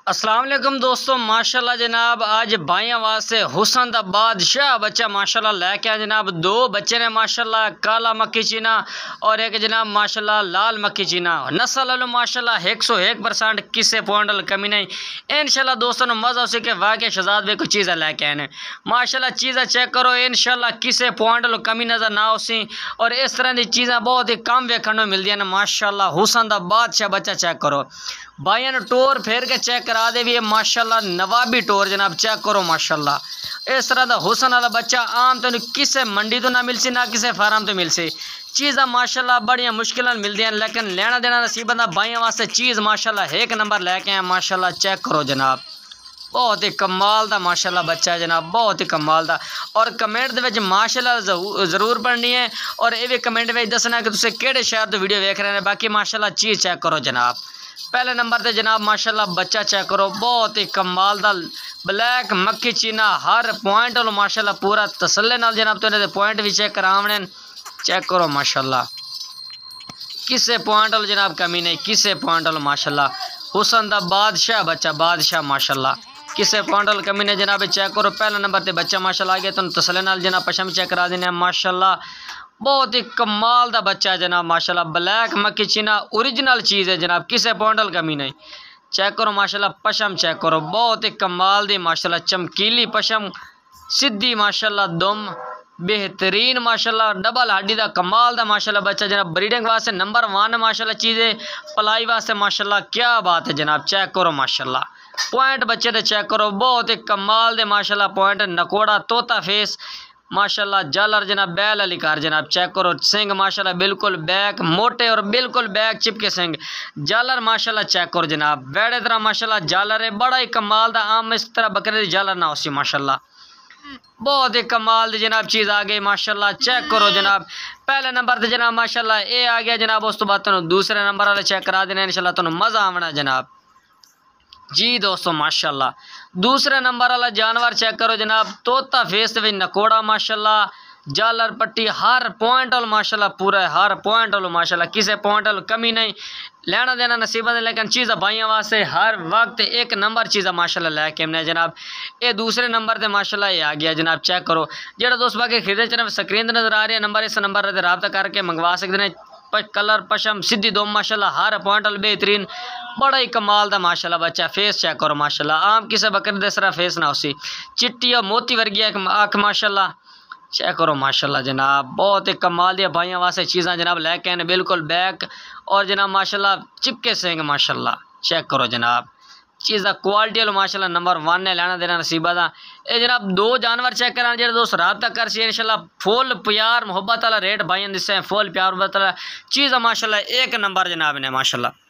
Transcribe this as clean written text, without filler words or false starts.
अस्सलाम वालेकुम दोस्तों, माशाल्लाह जनाब आज भाइयों वास्ते हुसन दा बादशाह बच्चा माशाल्लाह लेके आए जनाब। दो बच्चे ने माशाल्लाह, काला मक्की चीना और एक जनाब माशाल्लाह लाल मक्की चीना। नस्ल वालों माशाल्लाह 101% किसे पॉइंट कमी नहीं। इंशाल्लाह दोस्तों ने मज़ा उसी के वाक़े शहजाद वे कुछ चीज़ें लेके आए माशाल्लाह। चीज़ें चेक करो, इंशाल्लाह किसे पॉइंट कमी नज़र ना उसी और इस तरह की चीज़ें बहुत ही कम वेखने मिलती हैं माशाल्लाह। हुसन दा बादशाह बच्चा चेक करो, भाइयों ने टोर फेर के चेक करा दे भी माशाल्लाह। नवाबी टोर जनाब चेक करो माशाल्लाह। इस तरह का हुसन वाला बच्चा आम तो किसी मंडी तो ना मिलसी ना किसी फार्म तो मिलसी। चीज़ा माशाल्लाह बड़िया मुश्किल मिलती हैं, लेकिन लेना देना नसीबत दा भाइयों वास्ते चीज़ माशाल्लाह एक नंबर लैके आए माशाल्लाह। चेक करो जनाब, बहुत ही कमाल का माशाल्लाह बच्चा है जनाब, बहुत ही कमाल का। और कमेंट दे माशाल्लाह जरूर पढ़नी है और ये भी कमेंट में दसना कि तुम किहड़े शहर तो वीडियो देख रहे हैं। बाकी माशाल्लाह चीज़ चेक करो जनाब। पहले नंबर ते जनाब माशाल्लाह बच्चा चेक करो, बहुत ही कमाल दा ब्लैक मक्खी चीना। हर पॉइंट वालों माशाल्लाह पूरा तसल्ले नाल जनाब तो इन्हें पॉइंट भी चेक करावने। चेक करो माशाल्लाह, किसे पॉइंट वालों जनाब कमी नहीं, किसे पॉइंट वालों माशाल्लाह। हुसन दा बादशाह बच्चा, बादशाह माशाल्लाह, किसे पॉइंट वालों कमी नहीं जनाब। चेक करो पहले नंबर ते बच्चा माशाल्लाह आ गया तो तसल्ले नाल जनाब पशम चेक करा देने माशाल्लाह। बहुत ही कमाल का बच्चा है जनाब माशाल्लाह। ब्लैक मक्खी चीना ओरिजिनल चीज़ है जनाब, किसे पॉइंटल कमी नहीं। चेक करो माशाल्लाह, पशम चेक करो, बहुत ही कमाल दी माशाल्लाह। चमकीली पशम, सीधी माशाल्लाह दुम, बेहतरीन माशाल्लाह। डबल हड्डी का कमाल का माशाल्लाह बच्चा जनाब। ब्रीडिंग वास्ते नंबर 1 माशाल्लाह चीज़ें, पलाई वास्ते माशाल्लाह क्या बात है जनाब। चेक करो माशाल्लाह, पॉइंट बच्चे तो चेक करो, बहुत ही कमाल दे माशाल्लाह पॉइंट। नकोड़ा तोता फेस माशाल्लाह, जालर जनाब बैल अली कार जनाब। चेक करो सिंग माशाल्लाह बिल्कुल बैक मोटे और बिल्कुल बैक चिपके सिंग। जालर माशाल्लाह चेक करो जनाब, बैड़े तरह माशाल्लाह जालर है, बड़ा ही कमाल दा। आम इस तरह बकरे दी जालर ना उसी माशाल्लाह, बहुत ही कमाल दी जनाब चीज़ आ गई माशाल्लाह। चेक करो जनाब, पहले नंबर ते जनाब माशाल्लाह ये आ गया जनाब। उस तो बाद तुहानू दूसरे नंबर वाले चेक करा देने इंशाल्लाह, तुहानू मज़ा आवना जनाब जी दोस्तों माशाल्लाह। दूसरे नंबर वाला जानवर चेक करो जनाब, तोता फेस भी नकोड़ा माशाल्लाह, जालर पट्टी हर पॉइंट वाल माशाल्लाह पूरा है, हर पॉइंट वाल माशाल्लाह, किसी पॉइंट वाल कमी नहीं। लेना देना नसीबत है, लेकिन चीज़ा भाइयों वास्ते हर वक्त एक नंबर चीज़ा माशाल्लाह लैके हमने जनाब। ये दूसरे नंबर से माशाल्लाह ये आ गया जनाब। चेक करो जो दोस्त बाकी खरीदे चने स्क्रीन नज़र आ रही है नंबर, इस नंबर से रब्ता करके मंगवा सकते हैं। कलर पशम सीधी दो माशाल्लाह, हर पॉइंट वाल बेहतरीन, बड़ा ही कमाल दा माशाल्लाह बच्चा। फेस चेक करो माशाल्लाह, आम किसी बकरे दे तरह फेस ना उसी, चिट्टी और मोती वर्गी एक आँख माशाल्लाह। चेक करो माशाल्लाह जनाब, बहुत ही कमाल दिया भाइयों वास्ते चीज़ा जनाब लैके आने बिल्कुल बैक और जनाब माशाल्लाह चिपके सेंग माशाल्लाह। चेक करो जनाब, चीज़ा क्वालिटी वालों माशाल्लाह नंबर 1 ने लेना देना नसीबा दा। ये जनाब दो जानवर चेक कराने जो दोस्त रब्ता कर सी इंशाल्लाह। फुल प्यार मोहब्बत वाला रेट भाइयों दिसे, फुल प्यार मोहब्बत वाला चीज़ा माशाल्लाह एक नंबर जनाब ने माशाल्लाह।